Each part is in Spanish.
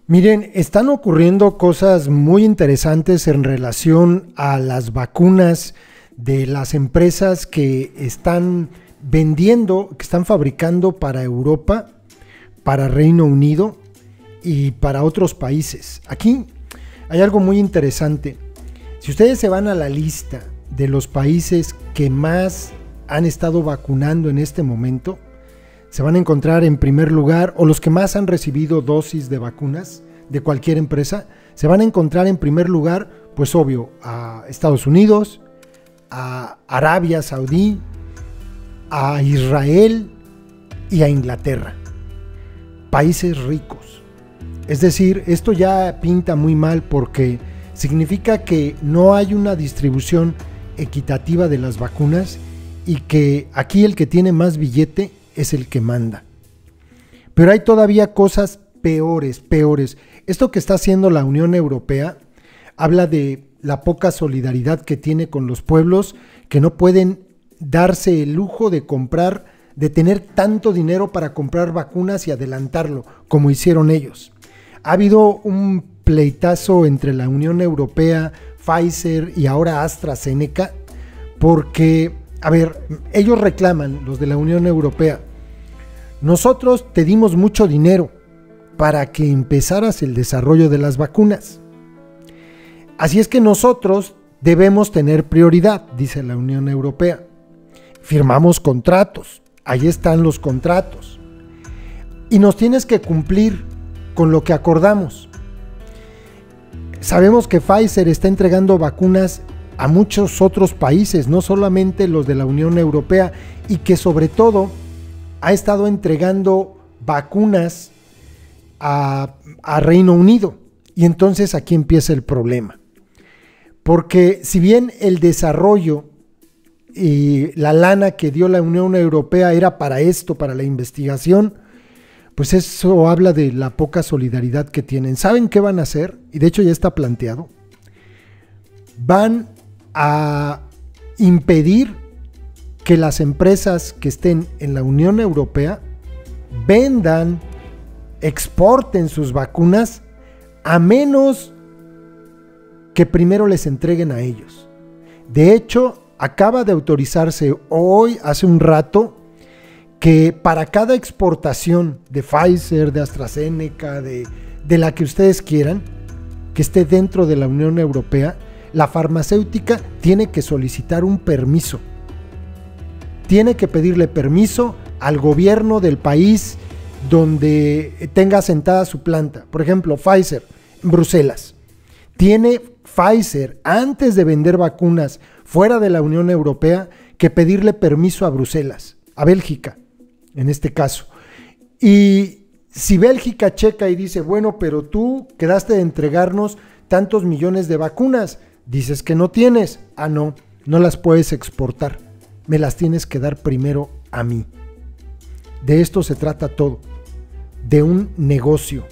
Miren, están ocurriendo cosas muy interesantes en relación a las vacunas de las empresas que están vendiendo, que están fabricando para Europa, para Reino Unido y para otros países. Aquí hay algo muy interesante. Si ustedes se van a la lista de los países que más han estado vacunando en este momento, se van a encontrar en primer lugar, o los que más han recibido dosis de vacunas de cualquier empresa, se van a encontrar en primer lugar, pues obvio, a Estados Unidos, a Arabia Saudí, a Israel y a Inglaterra. Países ricos. Es decir, esto ya pinta muy mal porque significa que no hay una distribución equitativa de las vacunas y que aquí el que tiene más billete es el que manda. Pero hay todavía cosas peores. Esto que está haciendo la Unión Europea habla de la poca solidaridad que tiene con los pueblos que no pueden darse el lujo de comprar, de tener tanto dinero para comprar vacunas y adelantarlo, como hicieron ellos. Ha habido un pleitazo entre la Unión Europea, Pfizer y ahora AstraZeneca, porque, a ver, ellos reclaman, los de la Unión Europea, nosotros te dimos mucho dinero para que empezaras el desarrollo de las vacunas. Así es que nosotros debemos tener prioridad, dice la Unión Europea. Firmamos contratos, ahí están los contratos. Y nos tienes que cumplir con lo que acordamos. Sabemos que Pfizer está entregando vacunas a muchos otros países, no solamente los de la Unión Europea, y que sobre todo ha estado entregando vacunas a Reino Unido. Y entonces aquí empieza el problema. Porque si bien el desarrollo y la lana que dio la Unión Europea era para esto, para la investigación, pues eso habla de la poca solidaridad que tienen. ¿Saben qué van a hacer? Y de hecho ya está planteado. Van a impedir que las empresas que estén en la Unión Europea vendan, exporten sus vacunas a menos que primero les entreguen a ellos. De hecho, acaba de autorizarse hoy, hace un rato, que para cada exportación de Pfizer, de AstraZeneca, de la que ustedes quieran, que esté dentro de la Unión Europea, la farmacéutica tiene que solicitar un permiso. Tiene que pedirle permiso al gobierno del país donde tenga asentada su planta. Por ejemplo, Pfizer, en Bruselas. Tiene Pfizer, antes de vender vacunas fuera de la Unión Europea, que pedirle permiso a Bruselas, a Bélgica, en este caso. Y si Bélgica checa y dice, bueno, pero tú quedaste de entregarnos tantos millones de vacunas, dices que no tienes. Ah, no las puedes exportar. Me las tienes que dar primero a mí. De esto se trata todo, de un negocio.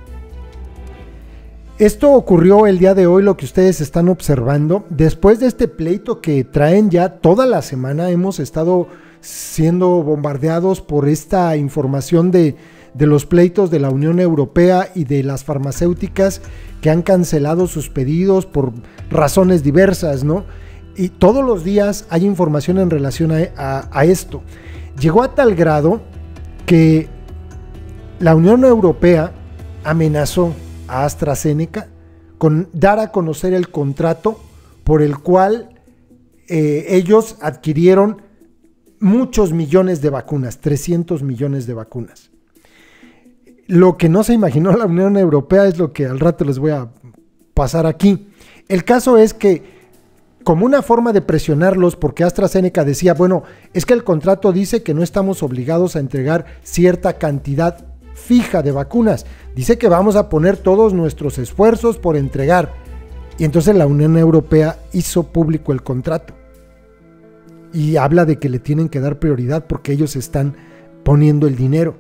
Esto ocurrió el día de hoy, lo que ustedes están observando, después de este pleito que traen ya toda la semana. Hemos estado siendo bombardeados por esta información de los pleitos de la Unión Europea y de las farmacéuticas que han cancelado sus pedidos por razones diversas, ¿no? Y todos los días hay información en relación a esto. Llegó a tal grado que la Unión Europea amenazó a AstraZeneca con dar a conocer el contrato por el cual ellos adquirieron muchos millones de vacunas, 300 millones de vacunas. Lo que no se imaginó la Unión Europea es lo que al rato les voy a pasar aquí. El caso es que, como una forma de presionarlos, porque AstraZeneca decía, bueno, es que el contrato dice que no estamos obligados a entregar cierta cantidad fija de vacunas, dice que vamos a poner todos nuestros esfuerzos por entregar. Y entonces la Unión Europea hizo público el contrato y habla de que le tienen que dar prioridad porque ellos están poniendo el dinero.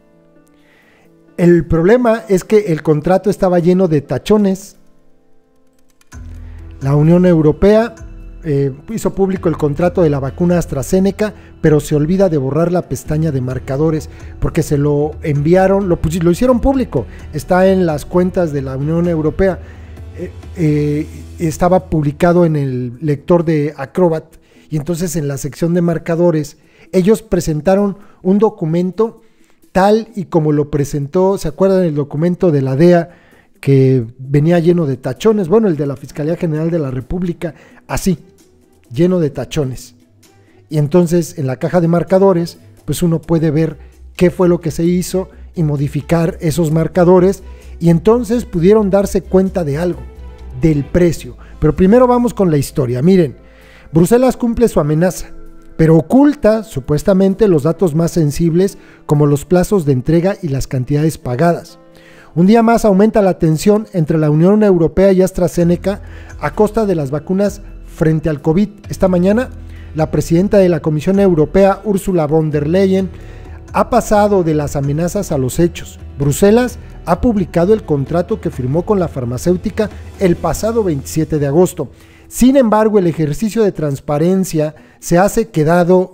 El problema es que el contrato estaba lleno de tachones. La Unión Europea hizo público el contrato de la vacuna AstraZeneca, pero se olvida de borrar la pestaña de marcadores porque se lo enviaron, lo hicieron público, está en las cuentas de la Unión Europea, estaba publicado en el lector de Acrobat, y entonces en la sección de marcadores ellos presentaron un documento tal y como lo presentó, ¿se acuerdan el documento de la DEA que venía lleno de tachones? Bueno, el de la Fiscalía General de la República, así, lleno de tachones. Y entonces en la caja de marcadores, pues uno puede ver qué fue lo que se hizo y modificar esos marcadores, y entonces pudieron darse cuenta de algo, del precio. Pero primero vamos con la historia. Miren, Bruselas cumple su amenaza, pero oculta supuestamente los datos más sensibles como los plazos de entrega y las cantidades pagadas. Un día más aumenta la tensión entre la Unión Europea y AstraZeneca a costa de las vacunas frente al COVID. Esta mañana, la presidenta de la Comisión Europea, Ursula von der Leyen, ha pasado de las amenazas a los hechos. Bruselas ha publicado el contrato que firmó con la farmacéutica el pasado 27 de agosto. Sin embargo, el ejercicio de transparencia se ha quedado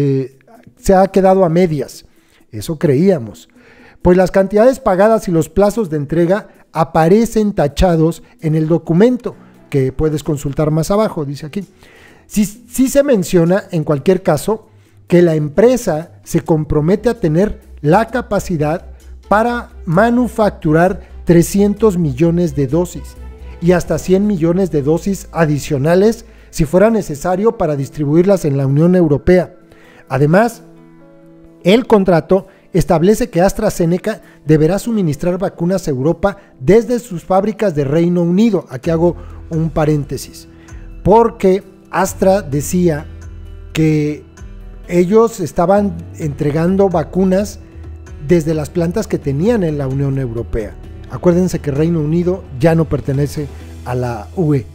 a medias. Eso creíamos. Pues las cantidades pagadas y los plazos de entrega aparecen tachados en el documento, que puedes consultar más abajo, dice aquí. Sí se menciona, en cualquier caso, que la empresa se compromete a tener la capacidad para manufacturar 300 millones de dosis y hasta 100 millones de dosis adicionales si fuera necesario para distribuirlas en la Unión Europea. Además, el contrato establece que AstraZeneca deberá suministrar vacunas a Europa desde sus fábricas de Reino Unido. Aquí hago un paréntesis, porque Astra decía que ellos estaban entregando vacunas desde las plantas que tenían en la Unión Europea. Acuérdense que Reino Unido ya no pertenece a la UE.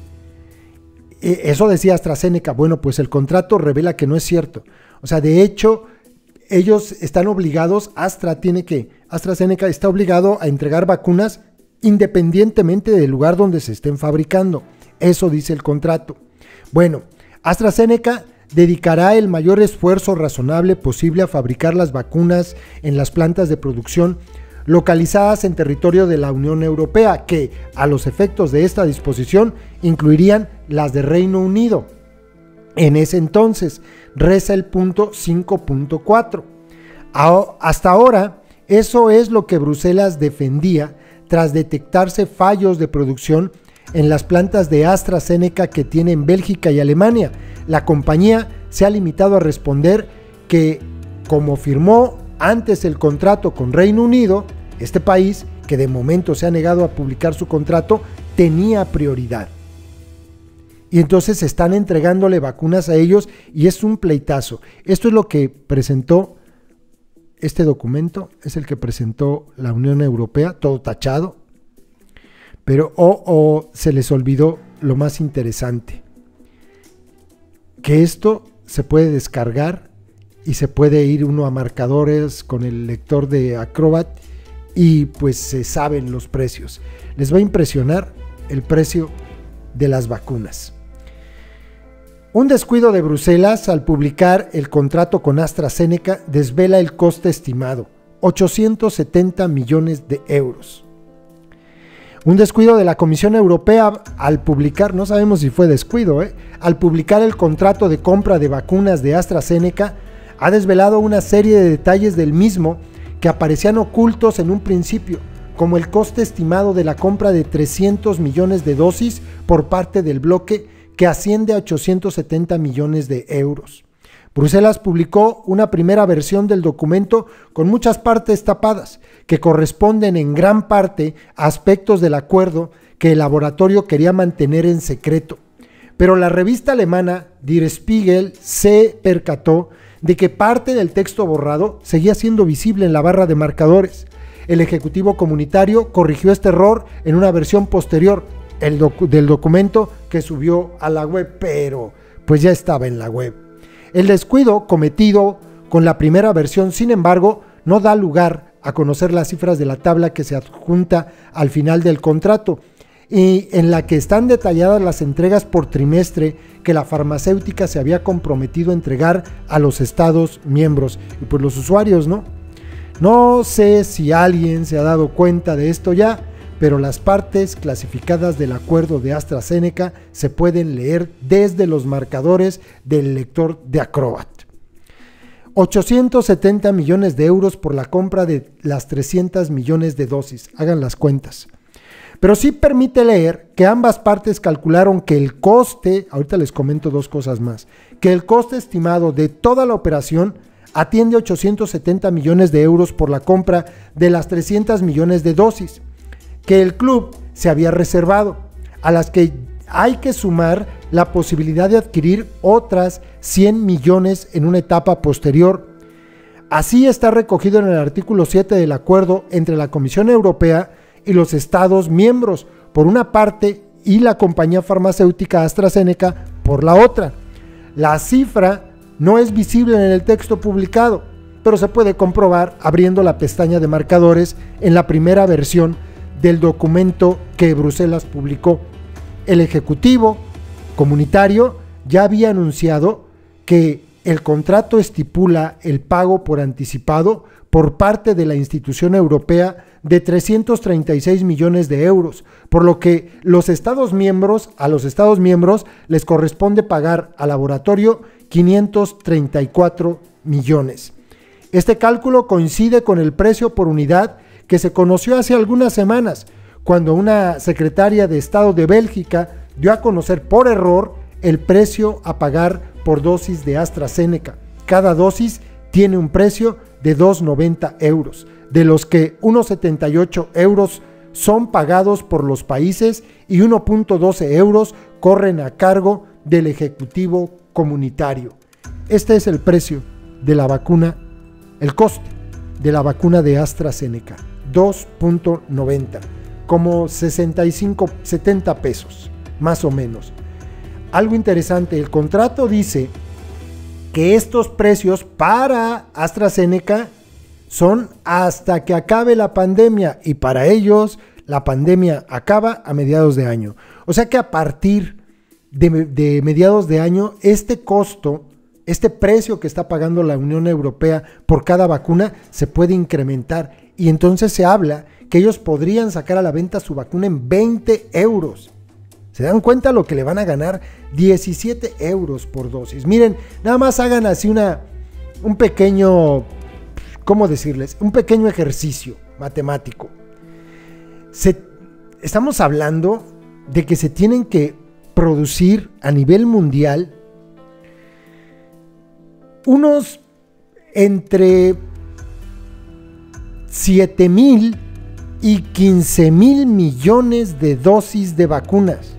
Eso decía AstraZeneca. Bueno, pues el contrato revela que no es cierto. O sea, de hecho, ellos están obligados, AstraZeneca está obligado a entregar vacunas independientemente del lugar donde se estén fabricando. Eso dice el contrato. Bueno, AstraZeneca dedicará el mayor esfuerzo razonable posible a fabricar las vacunas en las plantas de producción localizadas en territorio de la Unión Europea, que a los efectos de esta disposición incluirían las de Reino Unido. En ese entonces, reza el punto 5.4. Hasta ahora, eso es lo que Bruselas defendía tras detectarse fallos de producción en las plantas de AstraZeneca que tiene en Bélgica y Alemania. La compañía se ha limitado a responder que, como firmó antes el contrato con Reino Unido, este país, que de momento se ha negado a publicar su contrato, tenía prioridad. Y entonces están entregándole vacunas a ellos y es un pleitazo. Esto es lo que presentó este documento, es el que presentó la Unión Europea, todo tachado. Pero se les olvidó lo más interesante, que esto se puede descargar y se puede ir uno a marcadores con el lector de Acrobat y pues se saben los precios. Les va a impresionar el precio de las vacunas. Un descuido de Bruselas al publicar el contrato con AstraZeneca desvela el coste estimado, 870 millones de euros. Un descuido de la Comisión Europea al publicar, no sabemos si fue descuido, al publicar el contrato de compra de vacunas de AstraZeneca, ha desvelado una serie de detalles del mismo que aparecían ocultos en un principio, como el coste estimado de la compra de 300 millones de dosis por parte del bloque, que asciende a 870 millones de euros. Bruselas publicó una primera versión del documento con muchas partes tapadas, que corresponden en gran parte a aspectos del acuerdo que el laboratorio quería mantener en secreto. Pero la revista alemana Der Spiegel se percató de que parte del texto borrado seguía siendo visible en la barra de marcadores. El ejecutivo comunitario corrigió este error en una versión posterior del documento que subió a la web, pero pues ya estaba en la web. El descuido cometido con la primera versión, sin embargo, no da lugar a conocer las cifras de la tabla que se adjunta al final del contrato, y en la que están detalladas las entregas por trimestre que la farmacéutica se había comprometido a entregar a los Estados miembros. Y pues los usuarios, ¿no? No sé si alguien se ha dado cuenta de esto ya, pero las partes clasificadas del acuerdo de AstraZeneca se pueden leer desde los marcadores del lector de Acrobat. 870 millones de euros por la compra de las 300 millones de dosis. Hagan las cuentas. Pero sí permite leer que ambas partes calcularon que el coste, ahorita les comento dos cosas más, que el coste estimado de toda la operación atiende 870 millones de euros por la compra de las 300 millones de dosis que el club se había reservado, a las que hay que sumar la posibilidad de adquirir otras 100 millones en una etapa posterior. Así está recogido en el artículo 7 del acuerdo entre la Comisión Europea y los Estados miembros, por una parte, y la compañía farmacéutica AstraZeneca por la otra. La cifra no es visible en el texto publicado, pero se puede comprobar abriendo la pestaña de marcadores en la primera versión del documento que Bruselas publicó. El Ejecutivo Comunitario ya había anunciado que el contrato estipula el pago por anticipado por parte de la institución europea de 336 millones de euros, por lo que a los Estados miembros les corresponde pagar al laboratorio 534 millones. Este cálculo coincide con el precio por unidad que se conoció hace algunas semanas, cuando una secretaria de Estado de Bélgica dio a conocer por error el precio a pagar por dosis de AstraZeneca. Cada dosis tiene un precio de 2,90 euros, de los que 1,78 euros son pagados por los países y 1,12 euros corren a cargo del Ejecutivo Comunitario. Este es el precio de la vacuna, el coste de la vacuna de AstraZeneca, 2,90, como 70 pesos, más o menos. Algo interesante, el contrato dice que estos precios para AstraZeneca son hasta que acabe la pandemia, y para ellos la pandemia acaba a mediados de año. O sea que a partir de mediados de año, este costo, este precio que está pagando la Unión Europea por cada vacuna se puede incrementar, y entonces se habla que ellos podrían sacar a la venta su vacuna en 20 euros. ¿Se dan cuenta lo que le van a ganar? 17 euros por dosis. Miren, nada más hagan así un pequeño, ¿cómo decirles? Un pequeño ejercicio matemático. Estamos hablando de que se tienen que producir a nivel mundial unos entre 7,000 y 15,000 millones de dosis de vacunas.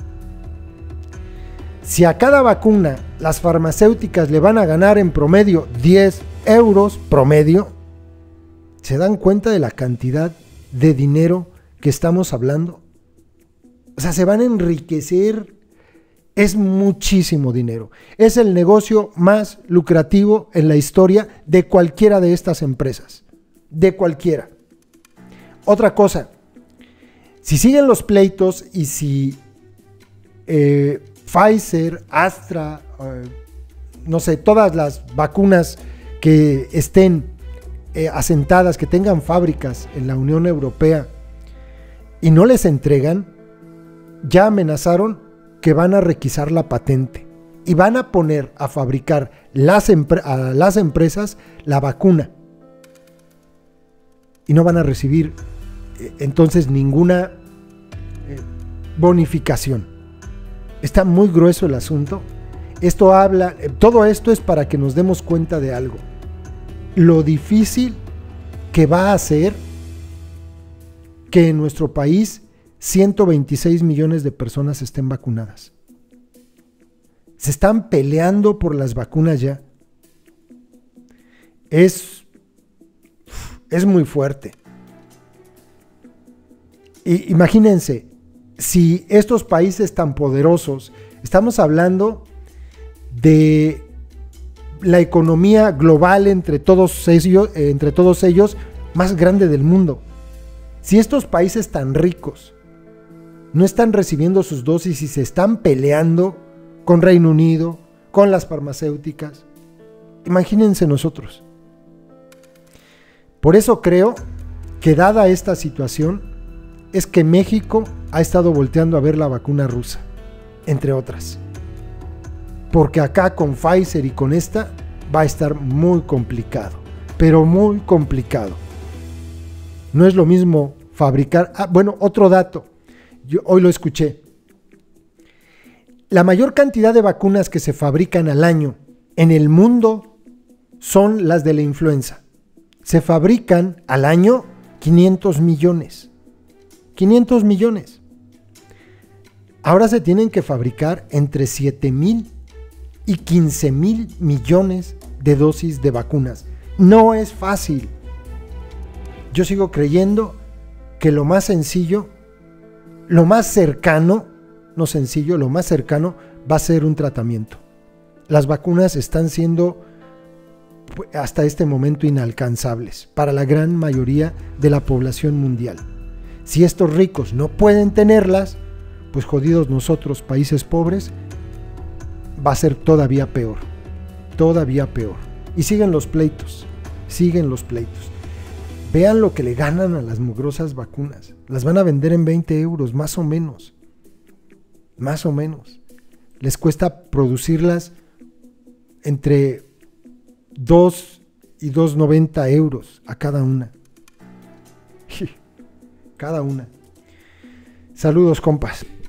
Si a cada vacuna las farmacéuticas le van a ganar en promedio 10 euros promedio, ¿se dan cuenta de la cantidad de dinero que estamos hablando? O sea, se van a enriquecer. Es muchísimo dinero. Es el negocio más lucrativo en la historia de cualquiera de estas empresas. De cualquiera. Otra cosa, si siguen los pleitos y si Pfizer, Astra, no sé, todas las vacunas que estén asentadas, que tengan fábricas en la Unión Europea y no les entregan, ya amenazaron que van a requisar la patente y van a poner a fabricar a las empresas la vacuna y no van a recibir entonces ninguna bonificación. Está muy grueso el asunto. Todo esto es para que nos demos cuenta de algo: lo difícil que va a ser que en nuestro país 126 millones de personas estén vacunadas. Se están peleando por las vacunas ya. Es muy fuerte. Y imagínense, si estos países tan poderosos, estamos hablando de la economía global entre todos ellos más grande del mundo. Si estos países tan ricos no están recibiendo sus dosis y se están peleando con Reino Unido, con las farmacéuticas. Imagínense nosotros. Por eso creo que dada esta situación es que México ha estado volteando a ver la vacuna rusa, entre otras. Porque acá con Pfizer y con esta va a estar muy complicado, pero muy complicado. No es lo mismo fabricar... bueno, otro dato, yo hoy lo escuché. La mayor cantidad de vacunas que se fabrican al año en el mundo son las de la influenza. Se fabrican al año 500 millones. 500 millones. Ahora se tienen que fabricar entre 7,000 y 15,000 millones de dosis de vacunas. No es fácil. Yo sigo creyendo que lo más sencillo, lo más cercano, no sencillo, lo más cercano va a ser un tratamiento. Las vacunas están siendo hasta este momento inalcanzables para la gran mayoría de la población mundial. Si estos ricos no pueden tenerlas, pues jodidos nosotros, países pobres, va a ser todavía peor, todavía peor. Y siguen los pleitos, siguen los pleitos. Vean lo que le ganan a las mugrosas vacunas. Las van a vender en 20 euros, más o menos. Más o menos. Les cuesta producirlas entre 2 y 2,90 euros a cada una. Cada una. Saludos, compas.